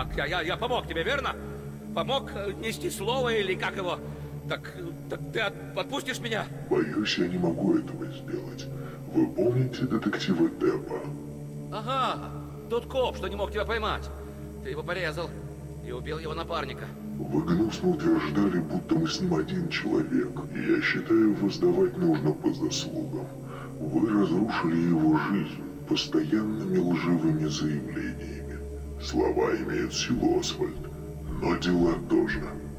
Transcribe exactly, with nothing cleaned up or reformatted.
Так, я, я, я помог тебе, верно? Помог нести слово или как его? Так, так ты от, отпустишь меня? Боюсь, я не могу этого сделать. Вы помните детектива Деппа? Ага, тот коп, что не мог тебя поймать. Ты его порезал и убил его напарника. Вы гнусно утверждали, будто мы с ним один человек. И я считаю, воздавать нужно по заслугам. Вы разрушили его жизнь постоянными лживыми заявлениями. Слова имеют силу, Освальд, но дела тоже.